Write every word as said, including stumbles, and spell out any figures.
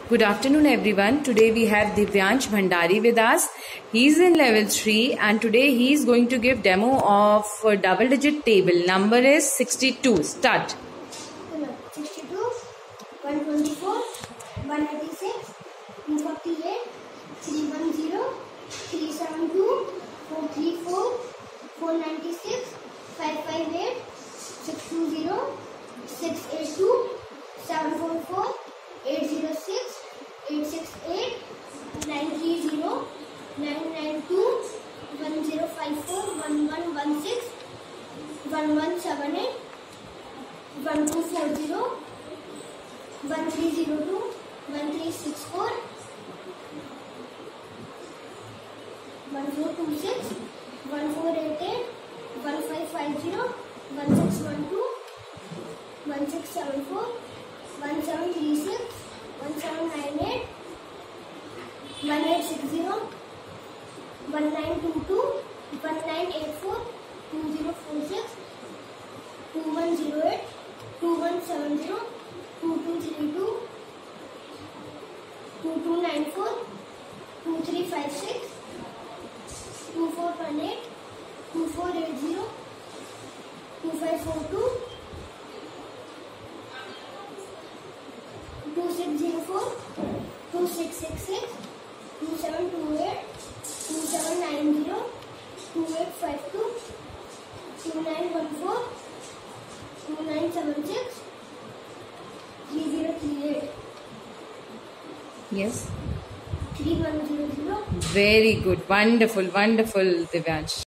Good afternoon everyone. Today we have Divyansh Bhandari with us. He is in level three and today he is going to give demo of a double digit table. Number is sixty-two. Start. sixty-two, one twenty-four, one eighty-six, two forty-eight, three ten, three seventy-two, four thirty-four, four ninety-six, five fifty-eight, six twenty, six eighty-two, seven forty-four, eight oh six, eight sixty-eight, nine thirty, nine ninety-two, one zero five four, one one one six, one one seven eight, one two four zero, one three zero two, one three six four, one four two six, one four eight eight, one five five zero, one six one two, one six seven four, one seven three six, one seven nine eight, one eight six zero, one nine two two, one nine eight four, two zero four six, two one zero eight, two one seven zero, two two three two, two two nine four, two three five six, two four one eight, two four eight zero, two five four two, two six zero four, two six six six, two seven two eight, two seven nine zero, two eight five two, two nine one four, two nine seven six, three zero three eight. Yes. three one zero zero. Very good. Wonderful. Wonderful, Divyansh.